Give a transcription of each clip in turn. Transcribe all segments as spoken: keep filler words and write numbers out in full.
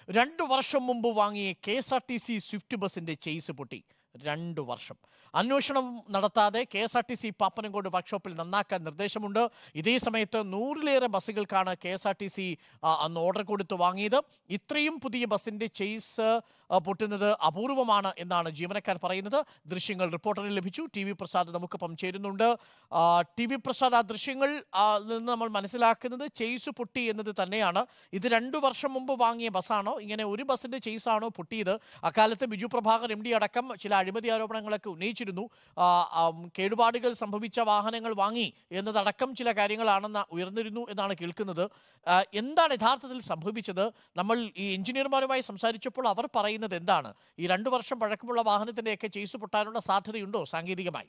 രണ്ടു വർഷം മുമ്പ് വാങ്ങിയ K S R T C Swift ബസിന്റെ ചെയ്സ് പൊട്ടി. രണ്ടു വർഷം അന്വേഷണം നടത്താതെ K S R T C Pappanamcode വർക്ക്ഷോപ്പിൽ നന്നാക്കാൻ നിർദ്ദേശമുണ്ട്. ഇതേ സമയത്ത് നൂറിലേറെ ബസ്സുകൾക്കാണ് K S R T C അന്ന് ഓർഡർ കൊടുത്ത് വാങ്ങിയത്. ഇത്രയും പുതിയ ബസിന്റെ ചെയ്സ് പൊട്ടുന്നത് അപൂർവമാണ് എന്നാണ് ജീവനക്കാർ പറയുന്നത്. ദൃശ്യങ്ങൾ റിപ്പോർട്ടറിന് ലഭിച്ചു. ടി വി പ്രസാദ് നമുക്കൊപ്പം ചേരുന്നുണ്ട്. ടി വി പ്രസാദ്, ആ ദൃശ്യങ്ങൾ നിന്ന് നമ്മൾ മനസ്സിലാക്കുന്നത് ചെയ്സ് പൊട്ടി എന്നത് തന്നെയാണ്. ഇത് രണ്ടു വർഷം മുമ്പ് വാങ്ങിയ ബസ്സാണോ? ഇങ്ങനെ ഒരു ബസിന്റെ ചെയ്സാണോ പൊട്ടിയത്? അക്കാലത്ത് ബിജു പ്രഭാകർ എം ഡി അടക്കം ചില അഴിമതി ആരോപണങ്ങളൊക്കെ ഉന്നയിച്ചിരുന്നു. കേടുപാടുകൾ സംഭവിച്ച വാഹനങ്ങൾ വാങ്ങി എന്നതടക്കം ചില കാര്യങ്ങളാണെന്ന് ഉയർന്നിരുന്നു എന്നാണ് കേൾക്കുന്നത്. എന്താണ് യഥാർത്ഥത്തിൽ സംഭവിച്ചത്? നമ്മൾ ഈ എഞ്ചിനീയർമാരുമായി സംസാരിച്ചപ്പോൾ അവർ പറയുന്നത് എന്താണ്? ഈ രണ്ടു വർഷം പഴക്കമുള്ള വാഹനത്തിന്റെയൊക്കെ ചെയ്സ് പൊട്ടാനുള്ള സാധ്യതയുണ്ടോ സാങ്കേതികമായി?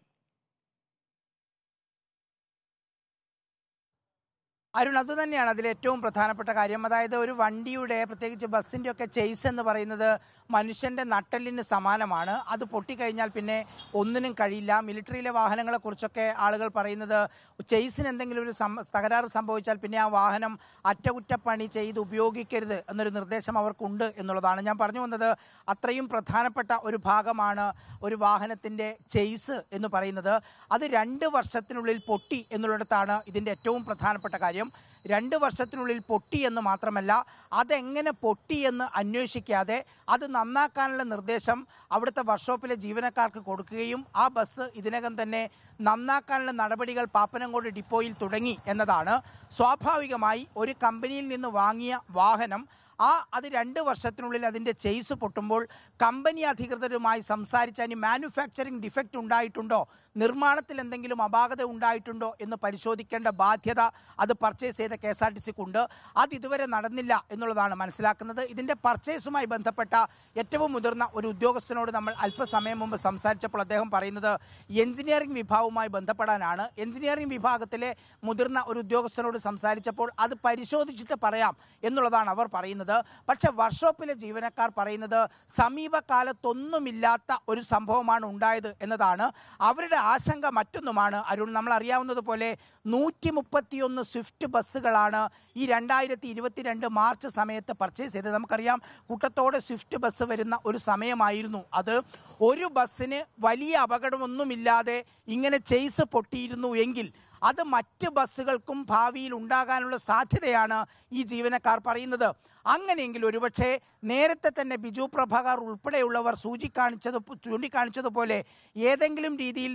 അരുൺ, അത് തന്നെയാണ് അതിൽ ഏറ്റവും പ്രധാനപ്പെട്ട കാര്യം. അതായത് ഒരു വണ്ടിയുടെ, പ്രത്യേകിച്ച് ബസ്സിൻ്റെ ഒക്കെ ചെയ്സ് എന്ന് പറയുന്നത് മനുഷ്യൻ്റെ നട്ടെല്ലിന് സമാനമാണ്. അത് പൊട്ടിക്കഴിഞ്ഞാൽ പിന്നെ ഒന്നിനും കഴിയില്ല. മിലിറ്ററിയിലെ വാഹനങ്ങളെക്കുറിച്ചൊക്കെ ആളുകൾ പറയുന്നത് ചെയ്സിന് എന്തെങ്കിലും ഒരു തകരാറ് സംഭവിച്ചാൽ പിന്നെ ആ വാഹനം അറ്റകുറ്റപ്പണി ചെയ്ത് ഉപയോഗിക്കരുത് എന്നൊരു നിർദ്ദേശം അവർക്കുണ്ട് എന്നുള്ളതാണ്. ഞാൻ പറഞ്ഞു വന്നത് അത്രയും പ്രധാനപ്പെട്ട ഒരു ഭാഗമാണ് ഒരു വാഹനത്തിൻ്റെ ചെയ്സ് എന്ന് പറയുന്നത്. അത് രണ്ട് വർഷത്തിനുള്ളിൽ പൊട്ടി എന്നുള്ളിടത്താണ് ഇതിൻ്റെ ഏറ്റവും പ്രധാനപ്പെട്ട കാര്യം. രണ്ട് വർഷത്തിനുള്ളിൽ പൊട്ടി എന്ന് മാത്രമല്ല, അതെങ്ങനെ പൊട്ടി എന്ന് അന്വേഷിക്കാതെ അത് നന്നാക്കാനുള്ള നിർദ്ദേശം അവിടുത്തെ വർക്ക്ഷോപ്പിലെ ജീവനക്കാർക്ക് കൊടുക്കുകയും ആ ബസ് ഇതിനകം തന്നെ നന്നാക്കാനുള്ള നടപടികൾ പാപ്പനംകോട് ഡിപ്പോയിൽ തുടങ്ങി എന്നതാണ്. സ്വാഭാവികമായി ഒരു കമ്പനിയിൽ നിന്ന് വാങ്ങിയ വാഹനം ആ അത് രണ്ട് വർഷത്തിനുള്ളിൽ അതിൻ്റെ ചെയ്സ് പൊട്ടുമ്പോൾ കമ്പനി അധികൃതരുമായി സംസാരിച്ച് അതിന് മാനുഫാക്ചറിങ് ഡിഫക്റ്റ് ഉണ്ടായിട്ടുണ്ടോ, നിർമ്മാണത്തിൽ എന്തെങ്കിലും അപാകത ഉണ്ടായിട്ടുണ്ടോ എന്ന് പരിശോധിക്കേണ്ട ബാധ്യത അത് പർച്ചേസ് ചെയ്ത കെ എസ് ആർ ടി സിക്കുണ്ട്. അത് ഇതുവരെ നടന്നില്ല എന്നുള്ളതാണ് മനസ്സിലാക്കുന്നത്. ഇതിൻ്റെ പർച്ചേസുമായി ബന്ധപ്പെട്ട ഏറ്റവും മുതിർന്ന ഒരു ഉദ്യോഗസ്ഥനോട് നമ്മൾ അല്പസമയം മുമ്പ് സംസാരിച്ചപ്പോൾ അദ്ദേഹം പറയുന്നത് എഞ്ചിനീയറിംഗ് വിഭാഗവുമായി ബന്ധപ്പെടാനാണ്. എഞ്ചിനീയറിംഗ് വിഭാഗത്തിലെ മുതിർന്ന ഒരു ഉദ്യോഗസ്ഥനോട് സംസാരിച്ചപ്പോൾ അത് പരിശോധിച്ചിട്ട് പറയാം എന്നുള്ളതാണ് അവർ പറയുന്നത്. പക്ഷെ വർക്ക്ഷോപ്പിലെ ജീവനക്കാർ പറയുന്നത് സമീപകാലത്തൊന്നുമില്ലാത്ത ഒരു സംഭവമാണ് ഉണ്ടായത് എന്നതാണ്. അവരുടെ ആശങ്ക മറ്റൊന്നുമാണ് അരുൺ. നമ്മൾ അറിയാവുന്നതുപോലെ നൂറ്റി മുപ്പത്തിയൊന്ന് സ്വിഫ്റ്റ് ബസ്സുകളാണ് ഈ രണ്ടായിരത്തി ഇരുപത്തിരണ്ട് മാർച്ച് സമയത്ത് പർച്ചേസ് ചെയ്തത്. നമുക്കറിയാം കൂട്ടത്തോടെ സ്വിഫ്റ്റ് ബസ് വരുന്ന ഒരു സമയമായിരുന്നു അത്. ഒരു ബസ്സിന് വലിയ അപകടമൊന്നുമില്ലാതെ ഇങ്ങനെ ചെയ്സ് പൊട്ടിയിരുന്നു എങ്കിൽ അത് മറ്റ് ബസ്സുകൾക്കും ഭാവിയിൽ ഉണ്ടാകാനുള്ള സാധ്യതയാണ് ഈ ജീവനക്കാർ പറയുന്നത്. അങ്ങനെയെങ്കിൽ ഒരുപക്ഷെ നേരത്തെ തന്നെ ബിജു പ്രഭാകർ ഉൾപ്പെടെയുള്ളവർ സൂചിക്കാണിച്ചത് ചൂണ്ടിക്കാണിച്ചതുപോലെ ഏതെങ്കിലും രീതിയിൽ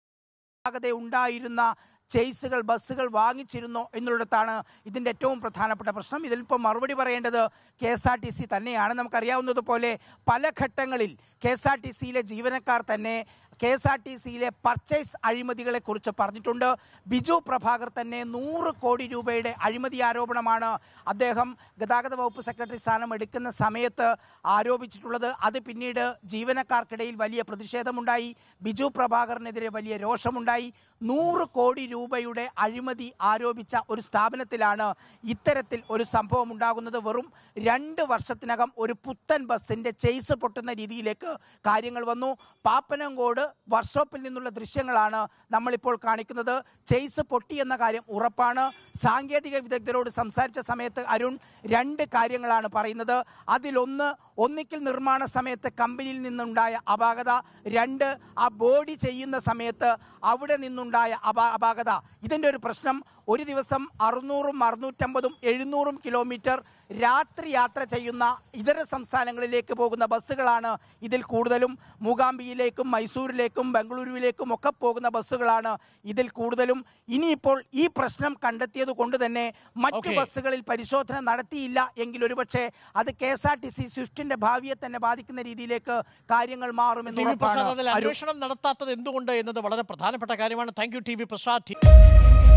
ഉണ്ടായിരുന്ന ചെയ്സുകൾ ബസ്സുകൾ വാങ്ങിച്ചിരുന്നോ എന്നുള്ളിടത്താണ് ഇതിൻ്റെ ഏറ്റവും പ്രധാനപ്പെട്ട പ്രശ്നം. ഇതിലിപ്പോൾ മറുപടി പറയേണ്ടത് K S R T C തന്നെയാണ്. നമുക്കറിയാവുന്നതുപോലെ പല ഘട്ടങ്ങളിൽ കെ എസ് ആർ ടി സിയിലെ ജീവനക്കാർ തന്നെ കെ എസ് ആർ ടി സിയിലെ പർച്ചേസ് അഴിമതികളെ കുറിച്ച് പറഞ്ഞിട്ടുണ്ട്. ബിജു പ്രഭാകർ തന്നെ നൂറ് കോടി രൂപയുടെ അഴിമതി ആരോപണമാണ് അദ്ദേഹം ഗതാഗത വകുപ്പ് സെക്രട്ടറി സ്ഥാനം എടുക്കുന്ന സമയത്ത് ആരോപിച്ചിട്ടുള്ളത്. അത് പിന്നീട് ജീവനക്കാർക്കിടയിൽ വലിയ പ്രതിഷേധമുണ്ടായി. ബിജു പ്രഭാകറിനെതിരെ വലിയ രോഷമുണ്ടായി. നൂറ് കോടി രൂപയുടെ അഴിമതി ആരോപിച്ച ഒരു സ്ഥാപനത്തിലാണ് ഇത്തരത്തിൽ ഒരു സംഭവം ഉണ്ടാകുന്നത്. വെറും രണ്ട് വർഷത്തിനകം ഒരു പുത്തൻ ബസ്സിൻ്റെ ചെയ്സ് പൊട്ടുന്ന രീതിയിലേക്ക് കാര്യങ്ങൾ വന്നു. പാപ്പനംകോട് വർക്ക്ഷോപ്പിൽ നിന്നുള്ള ദൃശ്യങ്ങളാണ് നമ്മളിപ്പോൾ കാണിക്കുന്നത്. ചെയ്സ് പൊട്ടി എന്ന കാര്യം ഉറപ്പാണ്. സാങ്കേതിക വിദഗ്ധരോട് സംസാരിച്ച സമയത്ത് അരുൺ രണ്ട് കാര്യങ്ങളാണ് പറയുന്നത്. അതിലൊന്ന്, ഒന്നിക്കൽ നിർമ്മാണ സമയത്ത് കമ്പനിയിൽ നിന്നുണ്ടായ അപാകത, രണ്ട് ആ ബോഡി ചെയ്യുന്ന സമയത്ത് അവിടെ നിന്നുണ്ടായ അപാ അപാകത ഇതിൻ്റെ ഒരു പ്രശ്നം. ഒരു ദിവസം അറുന്നൂറും അറുന്നൂറ്റമ്പതും എഴുന്നൂറും കിലോമീറ്റർ രാത്രി യാത്ര ചെയ്യുന്ന ഇതര സംസ്ഥാനങ്ങളിലേക്ക് പോകുന്ന ബസ്സുകളാണ് ഇതിൽ കൂടുതലും. മൂകാംബിയിലേക്കും മൈസൂരിലേക്കും ബംഗളൂരുവിലേക്കും ഒക്കെ പോകുന്ന ബസ്സുകളാണ് ഇതിൽ കൂടുതലും. ഇനിയിപ്പോൾ ഈ പ്രശ്നം കണ്ടെത്തിയത് കൊണ്ട് തന്നെ മറ്റു ബസ്സുകളിൽ പരിശോധന നടത്തിയില്ല എങ്കിൽ ഒരുപക്ഷെ അത് K S R T C സ്വിഫ്റ്റിന്റെ ഭാവിയെ തന്നെ ബാധിക്കുന്ന രീതിയിലേക്ക് കാര്യങ്ങൾ മാറുമെന്ന് ഉറപ്പാണ്. അന്വേഷണം നടത്താത്തത് എന്തുകൊണ്ട് എന്നത് വളരെ പ്രധാനപ്പെട്ട കാര്യമാണ്. Thank you T V Prasad.